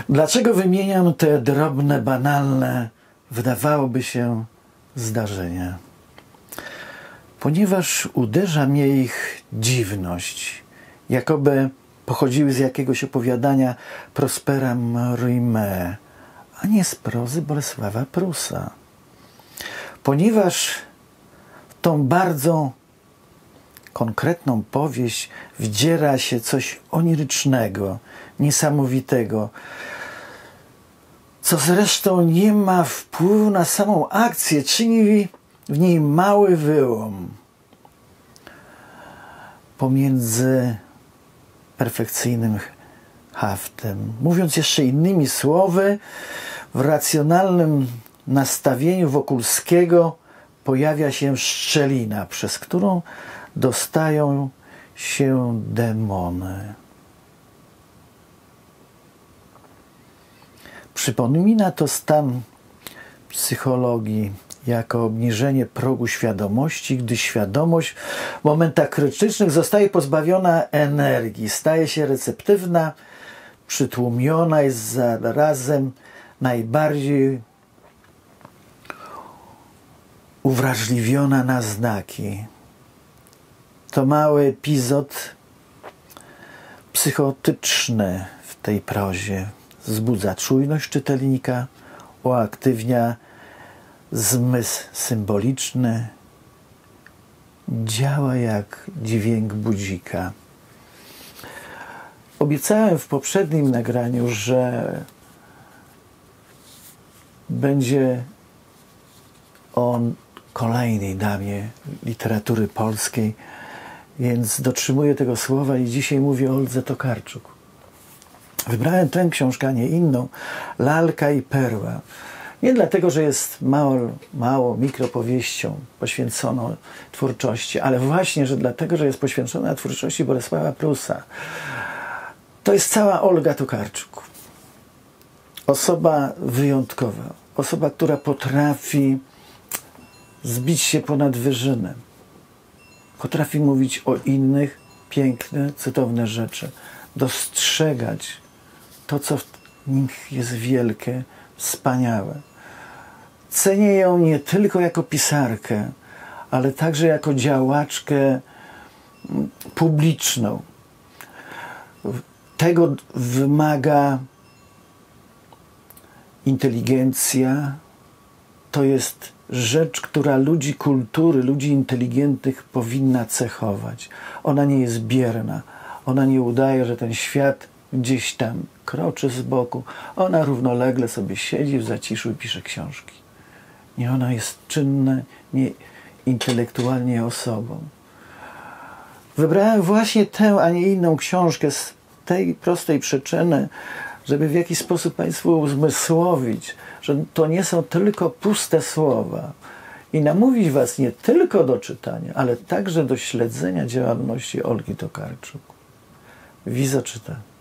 Dlaczego wymieniam te drobne, banalne, wydawałoby się, zdarzenia? Ponieważ uderza mnie ich dziwność, jakoby pochodziły z jakiegoś opowiadania Prospera Mérimée, a nie z prozy Bolesława Prusa. Ponieważ w tą bardzo konkretną powieść wdziera się coś onirycznego, niesamowitego, co zresztą nie ma wpływu na samą akcję, czyni w niej mały wyłom pomiędzy perfekcyjnym haftem. Mówiąc jeszcze innymi słowy, w racjonalnym nastawieniu Wokulskiego pojawia się szczelina, przez którą dostają się demony. Przypomina to stan psychologii jako obniżenie progu świadomości, gdy świadomość w momentach krytycznych zostaje pozbawiona energii, staje się receptywna, przytłumiona i zarazem najbardziej uwrażliwiona na znaki. To mały epizod psychotyczny w tej prozie. Wzbudza czujność czytelnika, uaktywnia zmysł symboliczny, działa jak dźwięk budzika. Obiecałem w poprzednim nagraniu, że będzie o kolejnej damie literatury polskiej, więc dotrzymuję tego słowa i dzisiaj mówię o Oldze Tokarczuk. Wybrałem tę książkę, a nie inną, Lalka i Perła. Nie dlatego, że jest mało mikropowieścią poświęconą twórczości, ale właśnie, że dlatego, że jest poświęcona twórczości Bolesława Prusa. To jest cała Olga Tokarczuk. Osoba wyjątkowa. Osoba, która potrafi zbić się ponad wyżynę. Potrafi mówić o innych piękne, cudowne rzeczy. Dostrzegać to, co w nich jest wielkie, wspaniałe. Cenię ją nie tylko jako pisarkę, ale także jako działaczkę publiczną. Tego wymaga inteligencja. To jest rzecz, która ludzi kultury, ludzi inteligentnych powinna cechować. Ona nie jest bierna. Ona nie udaje, że ten świat gdzieś tam kroczy z boku. Ona równolegle sobie siedzi w zaciszu i pisze książki. Nie, ona jest czynna, nie intelektualnie osobą. Wybrałem właśnie tę, a nie inną książkę z tej prostej przyczyny, żeby w jakiś sposób Państwu uzmysłowić, że to nie są tylko puste słowa i namówić Was nie tylko do czytania, ale także do śledzenia działalności Olgi Tokarczuk. Wizo czyta.